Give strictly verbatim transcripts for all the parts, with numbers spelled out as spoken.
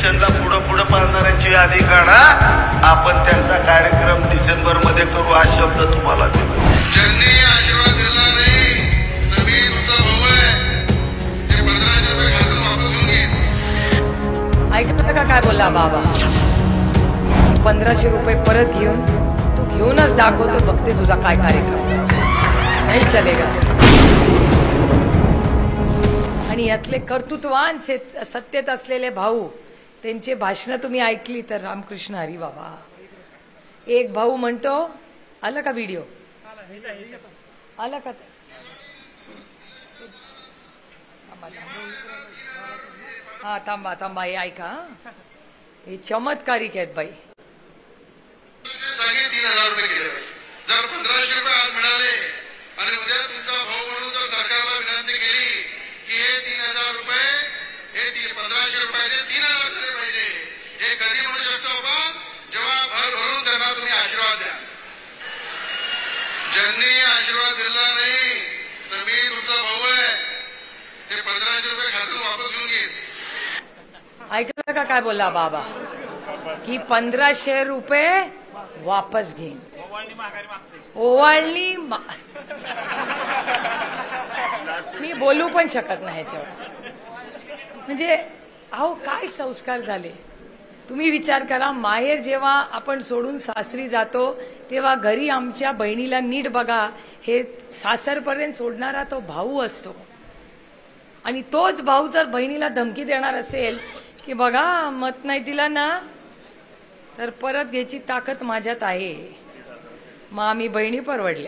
इलेक्शनला पुढं पुढं पाळणाऱ्यांची यादी काढा, आपण त्यांचा कार्यक्रम डिसेंबर मध्ये करू हा शब्द तुम्हाला देतो. ज्यांनी आशीर्वाद दिला नाही तर मी तुमचा भाऊ आहे, ते पंधराशे रुपये खात्यात वापस घेऊन घेईन. ऐकलं का काय बोलला बाबा? पंधराशे रुपये परत घेऊन तू घेऊनच दाखवतो, बघते तुझा काय कार्यक्रम. नाही चलेगा. आणि यातले कर्तृत्वान सत्तेत असलेले भाऊ, त्यांचे भाषणं तुम्ही ऐकली तर रामकृष्ण हरी बाबा. एक भाऊ म्हणतो, आला का व्हिडिओ? आला का? हा थांबा थांबा, हे ऐका. हे चमत्कारिक आहेत बाई. जागी तीन हजार रुपये केले पाहिजे. जर पंधराशे रुपये आज मिळाले आणि उद्या तुमचा भाऊ म्हणून जर सरकारला विनंती केली की हे तीन हजार रुपये हे तीन पंधराशे रुपयाचे तीन हजार झाले पाहिजे, हे कधी म्हणू शकतो आपण? जेव्हा भर भरून त्यांना तुम्ही आशीर्वाद द्या. ज्यांनी आशीर्वाद दिला नाही तर मी तुमचा भाऊ आहे, ते पंधराशे रुपये खात्यात वापस घेऊन घेईन. ऐकलं का काय बोलला बाबा? की पंधराशे रुपये वापस घेईन. ओवाळणी. मी बोलू पण शकत नाही ह्याच्यावर. म्हणजे अहो काय संस्कार झाले. तुम्ही विचार करा, माहेर जेव्हा आपण सोडून सासरी जातो तेव्हा घरी आमच्या बहिणीला नीट बघा, हे सासरपर्यंत सोडणारा तो भाऊ असतो. आणि तोच भाऊ जर बहिणीला धमकी देणार असेल की बघा मत नाही दिला ना तर परत घ्यायची ताकद माझ्यात आहे, मग आम्ही बहिणी परवडल्या.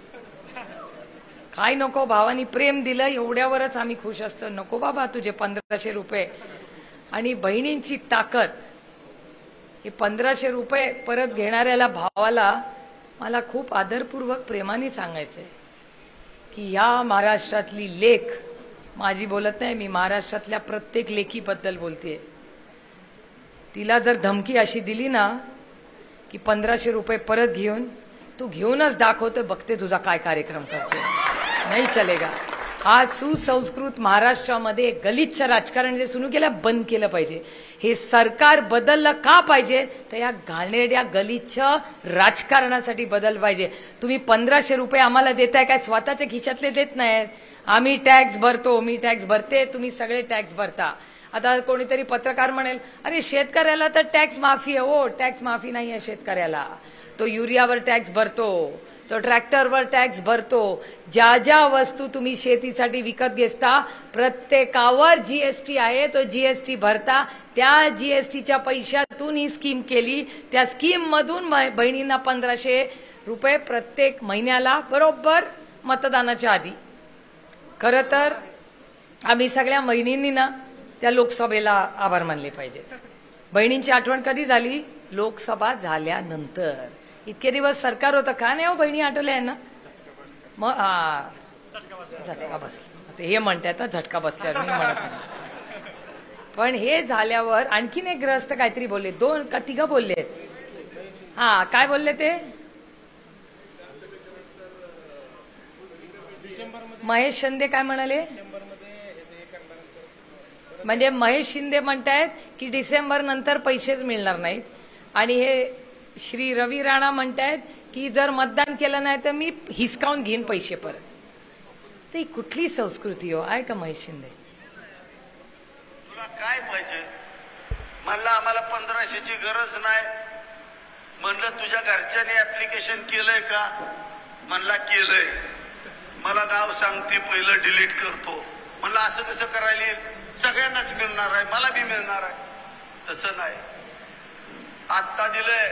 काय नको, भावानी प्रेम दिलं एवढ्यावरच आम्ही खुश असतो. नको बाबा तुझे पंधराशे रुपये. आणि बहिणींची ताकद. हे पंधराशे रुपये परत घेणाऱ्याला भावाला मला खूप आदरपूर्वक प्रेमाने सांगायचंय की ह्या महाराष्ट्रातली लेख, माझी बोलत नाही मी, महाराष्ट्रातल्या प्रत्येक लेखीबद्दल बोलतेय. तिला जर धमकी अशी दिली ना की पंधराशे रुपये परत घेऊन तू घेऊनच दाखवतो, बघते तुझा काय कार्यक्रम करते. नाही चलेगा. हा सुसंस्कृत महाराष्ट्रामध्ये गलिच्छ राजकारण जे सुरू केलं बंद केलं पाहिजे. हे सरकार बदललं का पाहिजे तर या घाणेरड्या गलिच्छ राजकारणासाठी बदल पाहिजे. तुम्ही पंधराशे रुपये आम्हाला देताय काय स्वतःच्या खिशातले देत नाहीत. आम्ही टॅक्स भरतो, मी टॅक्स भरते, तुम्ही सगळे टॅक्स भरता. आता कोणीतरी पत्रकार म्हणेल अरे शेतकऱ्याला तर टॅक्स माफी आहे. हो, टॅक्स माफी नाही आहे शेतकऱ्याला. तो युरियावर टॅक्स भरतो, तो ट्रॅक्टरवर टॅक्स भरतो. ज्या ज्या वस्तू तुम्ही शेतीसाठी विकत घेता प्रत्येकावर जीएसटी आहे, तो जीएसटी भरता. त्या जीएसटीच्या पैशातून ही स्कीम केली. त्या स्कीम मधून बहिणींना पंधराशे रुपये प्रत्येक महिन्याला, बरोबर मतदानाच्या आधी. खरं तर आम्ही सगळ्या बहिणींनी ना त्या लोकसभेला आभार मानले पाहिजेत. बहिणींची आठवण कधी झाली? लोकसभा झाल्यानंतर. इतके दिवस सरकार होतं का नाही हो बहिणी आठवल्या ना. मग हा झटका बसला, हे म्हणतात झटका बसल्यावर, मी म्हणत नाही. पण हे झाल्यावर आणखीन एक ग्रस्त काहीतरी बोलले, दोन का तिघं बोलले. हा काय बोलले ते? महेश शिंदे काय म्हणाले? म्हणजे महेश शिंदे म्हणतायत की डिसेंबर नंतर पैसेच मिळणार नाहीत. आणि हे श्री रवी राणा म्हणतायत की जर मतदान केलं नाही तर मी हिसकावून घेईन पैसे परत. तर ही कुठली संस्कृती हो आहे का महेश शिंदे? तुला काय पाहिजे? म्हणलं आम्हाला पंधराशेची गरज नाही. म्हणलं तुझ्या घरच्यांनी ऍप्लिकेशन केलंय का? म्हणला केलंय. मला नाव सांगते पहिलं डिलीट करतो. म्हणलं असं कसं करायला? सगळ्यांनाच मिळणार आहे, मला बी मिळणार आहे. तसं नाही. आता दिलंय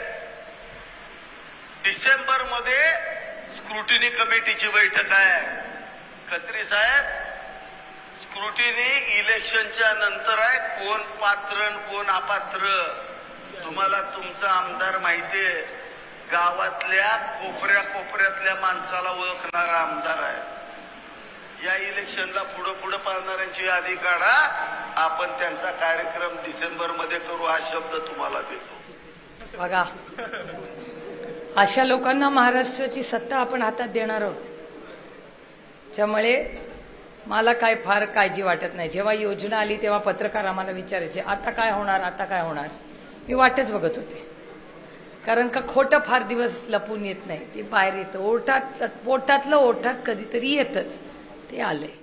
डिसेंबर मध्ये स्क्रुटिनी कमिटीची बैठक आहे. खत्री साहेब, स्क्रुटिनी इलेक्शनच्या नंतर आहे. कोण पात्र कोण अपात्र तुम्हाला तुमचा आमदार माहितीये. गावातल्या कोपऱ्या कोपऱ्यातल्या माणसाला ओळखणारा आमदार आहे. या इलेक्शनला पुढं पुढं पाळणाऱ्यांची यादी काढा, आपण त्यांचा कार्यक्रम डिसेंबर मध्ये करू हा शब्द तुम्हाला देतो. बघा, अशा लोकांना महाराष्ट्राची सत्ता आपण हातात देणार आहोत. त्यामुळे मला काय फार काळजी वाटत नाही. जेव्हा योजना आली तेव्हा पत्रकार आम्हाला विचारायचे आता काय होणार आता काय होणार. मी वाटच बघत होते, कारण का खोटं फार दिवस लपून येत नाही, ते बाहेर येतं. ओठात पोटातलं ओठात कधीतरी येतच, ते आलंय.